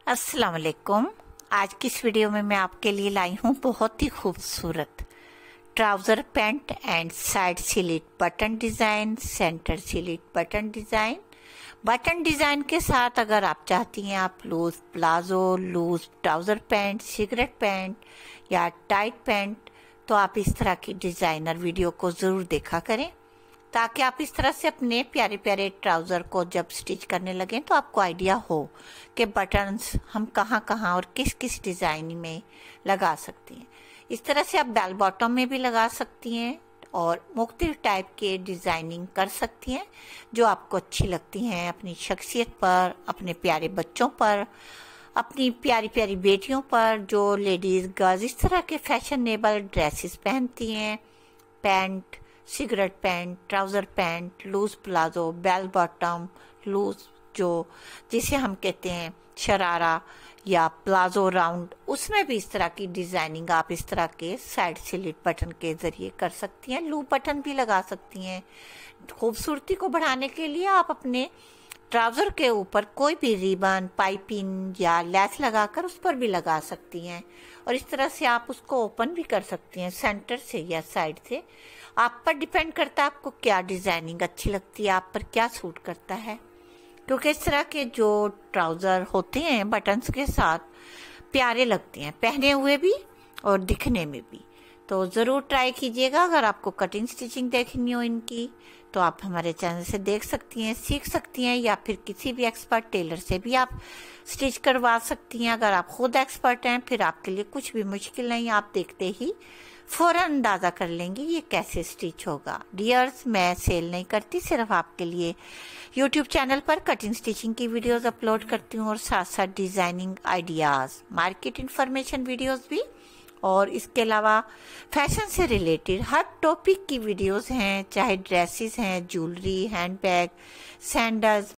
अस्सलाम वालेकुम। आज की इस वीडियो में मैं आपके लिए लाई हूँ बहुत ही खूबसूरत trouser pant and side slit button design, centre slit button design के साथ अगर आप चाहती हैं आप loose palazzo, loose trouser pant, cigarette pant या टाइट पैंट, तो आप इस तरह की डिज़ाइनर वीडियो को ज़रूर देखा करें ताकि आप इस तरह से अपने प्यारे प्यारे ट्राउज़र को जब स्टिच करने लगें तो आपको आइडिया हो कि बटन्स हम कहाँ कहाँ और किस किस डिज़ाइन में लगा सकती हैं। इस तरह से आप बेल बॉटम में भी लगा सकती हैं और मुख्तलिफ टाइप के डिज़ाइनिंग कर सकती हैं जो आपको अच्छी लगती हैं अपनी शख्सियत पर, अपने प्यारे बच्चों पर, अपनी प्यारी प्यारी बेटियों पर। जो लेडीज़ गर्ल्स इस तरह के फैशनेबल ड्रेसेस पहनती हैं, pant, cigarette pant, trouser pant, loose palazzo, bell bottom, loose जो जिसे हम कहते हैं शरारा या प्लाजो राउंड, उसमें भी इस तरह की डिज़ाइनिंग आप इस तरह के साइड स्लिट बटन के ज़रिए कर सकती हैं। लूप बटन भी लगा सकती हैं। खूबसूरती को बढ़ाने के लिए आप अपने ट्राउज़र के ऊपर कोई भी रिबन, पाइपिंग या लेस लगाकर उस पर भी लगा सकती हैं और इस तरह से आप उसको ओपन भी कर सकती हैं सेंटर से या साइड से। आप पर डिपेंड करता है आपको क्या डिज़ाइनिंग अच्छी लगती है, आप पर क्या सूट करता है, क्योंकि इस तरह के जो ट्राउज़र होते हैं बटन्स के साथ प्यारे लगते हैं पहने हुए भी और दिखने में भी। तो ज़रूर ट्राई कीजिएगा। अगर आपको कटिंग स्टिचिंग देखनी हो इनकी तो आप हमारे चैनल से देख सकती हैं, सीख सकती हैं, या फिर किसी भी एक्सपर्ट टेलर से भी आप स्टिच करवा सकती हैं। अगर आप खुद एक्सपर्ट हैं फिर आपके लिए कुछ भी मुश्किल नहीं, आप देखते ही फ़ौरन अंदाज़ा कर लेंगे ये कैसे स्टिच होगा। डियर्स, मैं सेल नहीं करती, सिर्फ आपके लिए यूट्यूब चैनल पर कटिंग स्टिचिंग की वीडियोस अपलोड करती हूँ और साथ साथ designing ideas, market information videos भी, और इसके अलावा फैशन से रिलेटेड हर टॉपिक की वीडियोस हैं, चाहे ड्रेसेस हैं, ज्वेलरी, हैंडबैग, सैंडल्स,